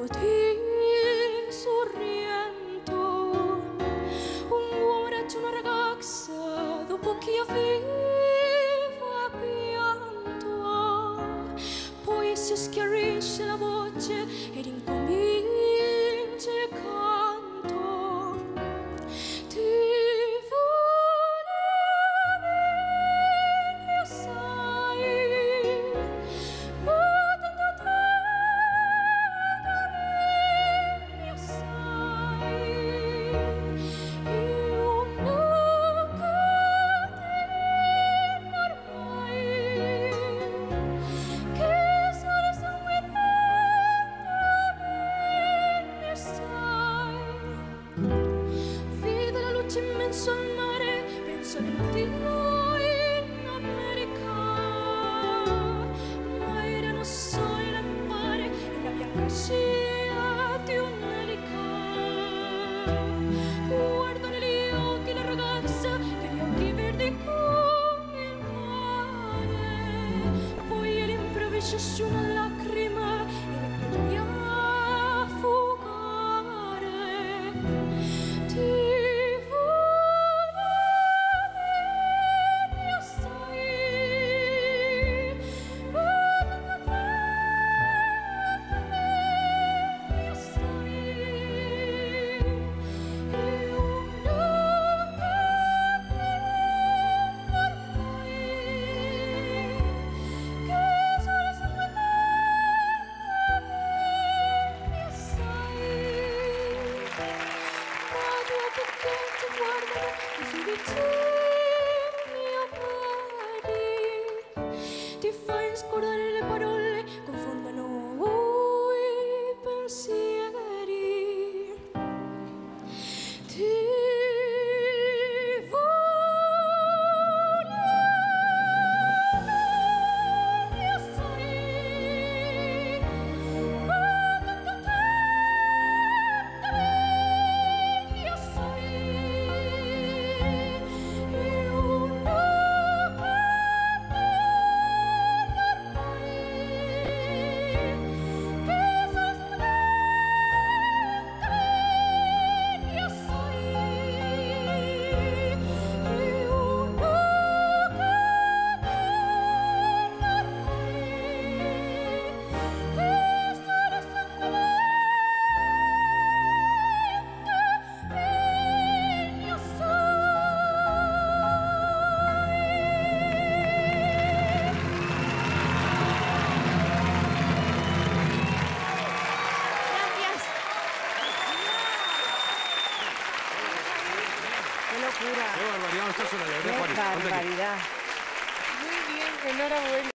dopo ti sorriento. Un uomo raggiunge una ragazza dopo che io vivo a pianto. Poi si schiarisce la voce ed incomincia il canto. Ti volevo bene, sai, ma tanto tempo bene, sai. Io non catena ormai, che sole sangue bene, sai. Vedo la luce in mezzo al mare, penso al mattino in America. Ma erano solo lampare e la bianca scia di un'elica. Guardo negli occhi la ragazza, che gli occhi verdi come il mare. Poi all'improvviso su una lacrima e la credo di affogare. Ti volevo bene, sai, ma tanto tempo bene, sai. Io non catena ormai, che sole sangue bene, sai. Ma due occhi che ti guardano così vicini a piedi, ti fai scordare le parole, confondono i pensieri. Ti volevo bene, sai, ma tanto tempo bene, sai. Io non catena ormai, che sole sangue bene, sai. Io non catena ormai, che sole sangue bene, sai. ¡Qué locura! Qué barbaridad, esto es una ¡Qué alegría, Juan. Ponte aquí. barbaridad! Muy bien, enhorabuena.